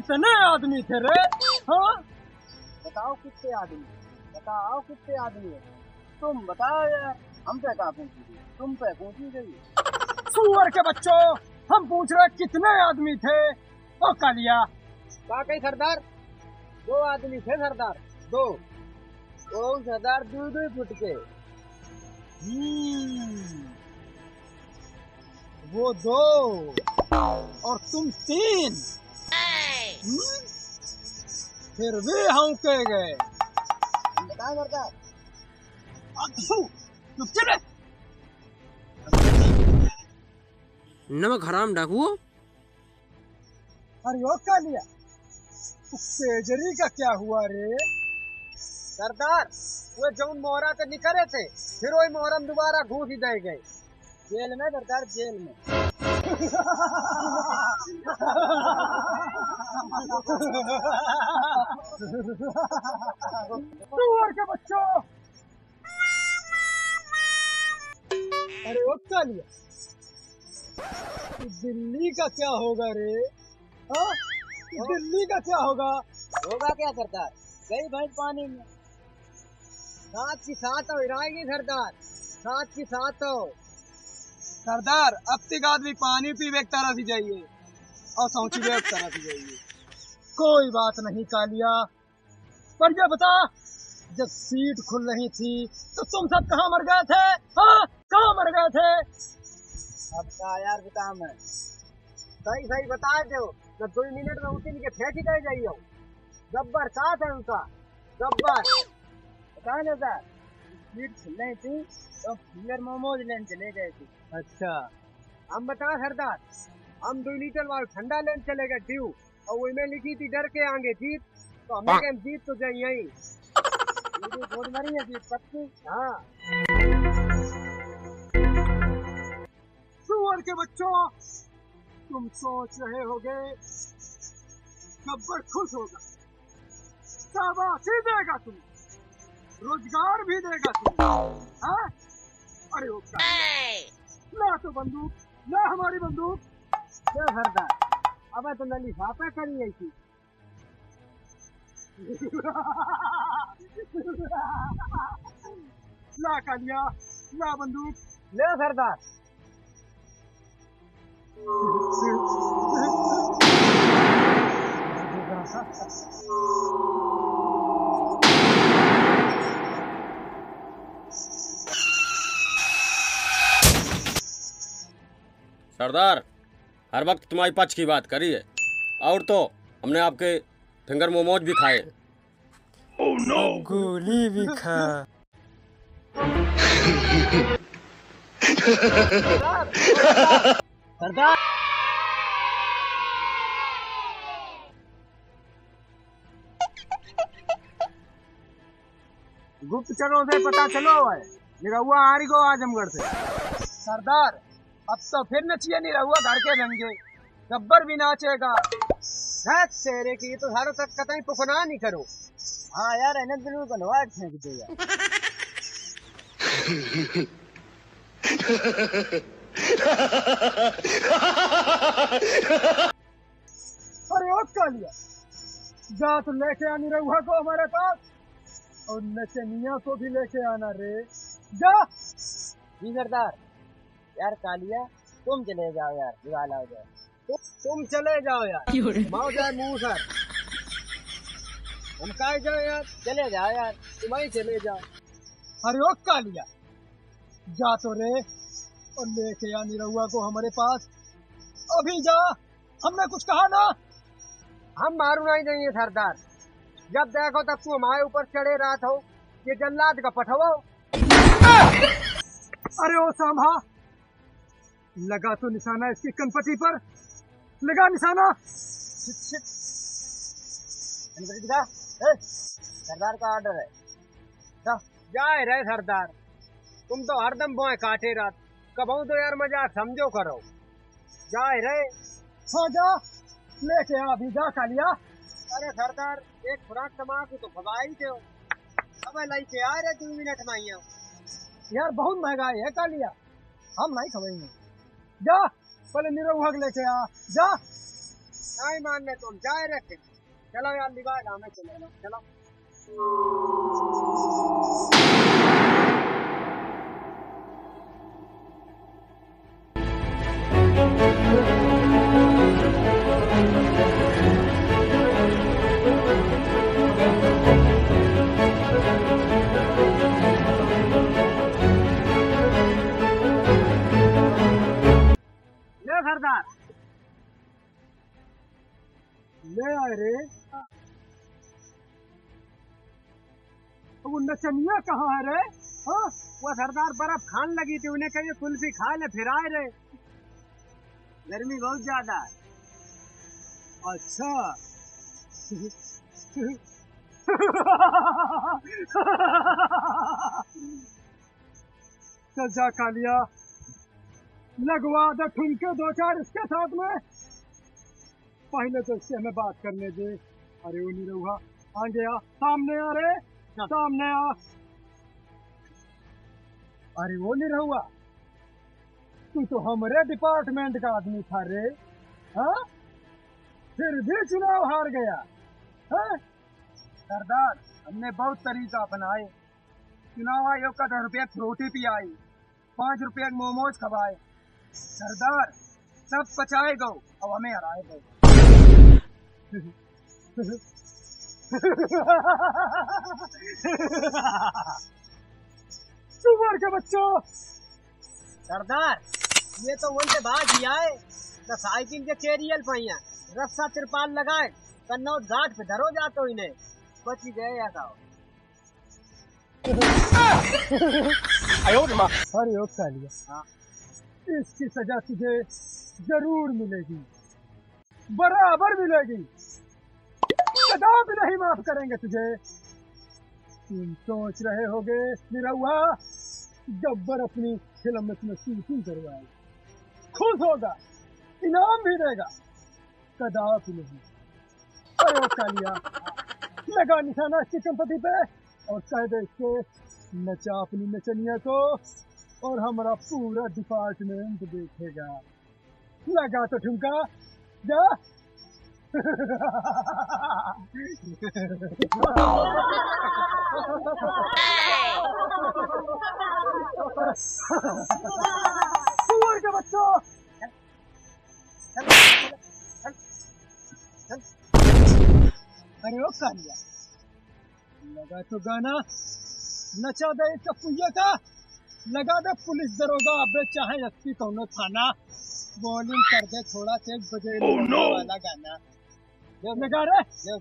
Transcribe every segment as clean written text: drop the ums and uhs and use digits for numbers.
कितने आदमी थे रे? हाँ बताओ कितने आदमी, बताओ कितने आदमी है? तुम बताओ यार, हम पे कहाँ पूछी गई, तुम पे पूछी गई। सुअर के बच्चों, हम पूछ रहे कितने आदमी थे? ओ कालिया। कहीं सरदार, 2 आदमी थे सरदार, 2। ओ सरदार 2-2 फुट के। वो 2 और तुम 3। फिर भी हम के गए। बताओ सरदार। चुप चले। नमक हराम डाकू। अरे ओ कालिया, सेजरी का क्या हुआ रे? सरदार वो जौन मोहरा से निकले थे, फिर वही मोहरम दोबारा घूस ही दे गए जेल में सरदार, जेल में। सुअर के बच्चों। अरे ओ कालिया, दिल्ली का क्या होगा रे? हाँ, दिल्ली का क्या होगा? होगा क्या सरदार, गई भैंस पानी में। 7 की 7 हो रहेगी सरदार, 7 की 7 हो। सरदार अब तक आदमी पानी पीवे एक तरह से जाइए और सौंचिवे एक तरह से जाइए। कोई बात नहीं कालिया, पर ये बता, जब सीट खुल रही थी तो तुम सब कहाँ मर गए थे? हाँ, कहाँ मर गए थे? अब का यार बता, मैं सही सही बता दो, तो 2 मिनट में उठिन के फेंक ही दे जाइयो। गब्बर साथ है उनका, गब्बर बता ना सर। सीट खुल रही थी तो फिंगर मोमोज लेने चले गए थे। अच्छा, हम बता सरदार, हम 2 लीटर वाला ठंडा लेने चले गए ड्यू, और वही में लिखी थी डर के आगे जीत, तो हमने कहा जीत तो जाए यही। छोड़ मरी है जीत पक्की। हाँ सुअर के बच्चों, तुम सोच रहे होगे गब्बर खुश होगा, शाबाशी देगा तुम्हें, रोजगार भी देगा तुम्हें। हाँ? अरे ओ ला तो बंदूक, ला हमारी बंदूक। क्या सरदार, अब तो नली फापा करी ऐसी। ला कालिया, ला बंदूक। ले सरदार। सरदार हर वक्त तुम्हारी पक्ष की बात करी है, और तो हमने आपके फिंगर मोमोज भी खाए। oh, no. गोली भी खा। सरदार गुप्तचरों से पता चलो है निरहुआ आ रही को आजमगढ़ से। सरदार अब तो फिर नचिए नहीं रहुआ घर के रंगे, गब्बर भी नाचेगा। शेरे की तो सारों तक कतई पुकना नहीं करो। हाँ यार इन्हें बिल्कुल बनवा फेंक दो यार। अरे ओ कालिया, जा तो लेके आनी रहुआ को हमारे पास, और नचनिया को भी लेके आना रे। जा। जी सरदार। यार कालिया तुम चले जाओ यार, दिवाला हो जाए। तुम चले जाओ यार, माओ जाए मुंह सर। हम कहा जाओ यार, चले जाओ यार, तुम ही चले जाओ। अरे ओ कालिया, जा तो रे और लेके आनी रहुआ को हमारे पास, अभी जा। हमने कुछ कहा ना? हम मारू नहीं देंगे सरदार, जब देखो तब तू हमारे ऊपर चढ़े रात हो, ये जल्लाद का पठवो। अरे ओ सांभा, लगा तो निशाना इसकी कनपटी पर, लगा निशाना। सरदार का ऑर्डर है। जाए रहे सरदार, तुम तो हरदम बोए काटे रात, कबहू तो यार मजाक समझो करो। जाए रहे। हाँ जा, लेके आ अभी जा कालिया। अरे सरदार एक खुराक तमाकू तो खवा ही दो, अब लाई के आ रहे 2 मिनट में आइया। यार बहुत महंगाई है कालिया, हम नहीं खवाएंगे। जा पहले निरहुआ लेके आ, जा। नहीं मानने तुम जाए रहते। चलो यार निगाह हमें चले ना चलो। ले सरदार ले आए रे। वो नचनिया कहाँ है रे? हाँ वो सरदार बर्फ खान लगी थी, उन्हें कहिए कुल्फी खा ले, फिर आए रे। गर्मी बहुत ज्यादा है। अच्छा चल जा कालिया, लगवा दे ठुमके 2-4 इसके साथ में। पहले तो इससे हमें बात करने दे। अरे वो नहीं रहुआ, आगे आ, सामने आ रे, सामने आ। अरे वो नहीं रहुआ, तू तो हमारे डिपार्टमेंट का आदमी था रे। हाँ फिर भी चुनाव हार गया। हाँ सरदार हमने बहुत तरीका अपनाए। चुनाव आयोग का 10 रुपये फ्रूटी पियाई, 5 रुपये मोमोज खवाए। सरदार सब पचाए गो, अब हमें हराए गो। सुअर के बच्चों। सरदार ये तो उनसे भाग ही आए, तो साइकिल के चेरियल पहिया रस्सा तिरपाल लगाए, कन्नौज घाट पे धरो जातो इन्हें बच गए या गाओ। अरे ओ कालिया, इसकी सजा तुझे जरूर मिलेगी, बराबर मिलेगी, कदापि नहीं माफ करेंगे तुझे। तुम सोच रहे होगे निरहुआ गब्बर अपनी फिल्म में तुम्हें शूटिंग करवाएगा, खुश होगा, इनाम भी देगा, कदापि नहीं। अरे ओ कालिया, लगा निशाना इसकी चंपती पे और कह दे इसको नचा अपनी नचनिया को, और हमारा पूरा डिपार्टमेंट देखेगा। लगा तो ठुमका, जा। सुअर के बच्चों, अरे ओ कालिया, लगा तो गाना, नचा दे चपुया का, लगा दे पुलिस दरोगा, अबे चाहे अस्सी कौनो थाना, बॉलिंग कर दे थोड़ा तेज बजे वाला गाना। लगा रे,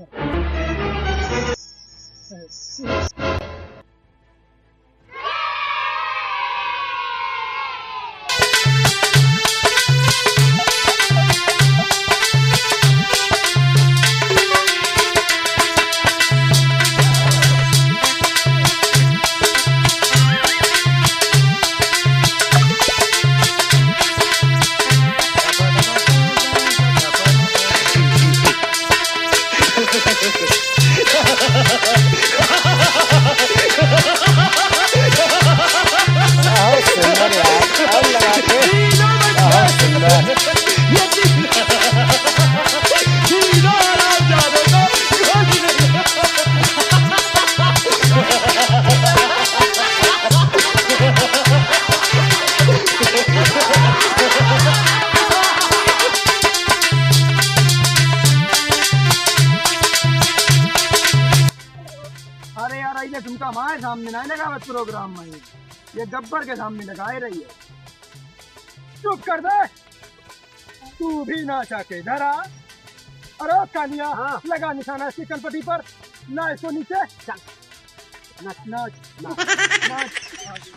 तुमका हमारे सामने नहीं लगा प्रोग्राम में, ये गब्बर के सामने लगाए रही है। चुप कर दे, तू भी नाचा के धरा। अरे कालिया, हाँ। लगा निशाना इसकी कलपटी पर, ना इसको नीचे, चल नाच नाच नाच नाच।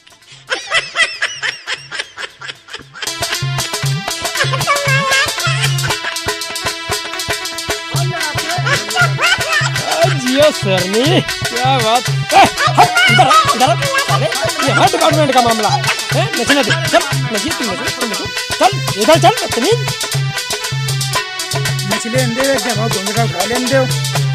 जियो सरनी, क्या बात। ये हर डिपार्टमेंट का मामला है, नचने दे, चल नचिए, तुम नचो, चल इधर चल, तमीज नचले अंदर, जब दोनों का उठा लेंगे।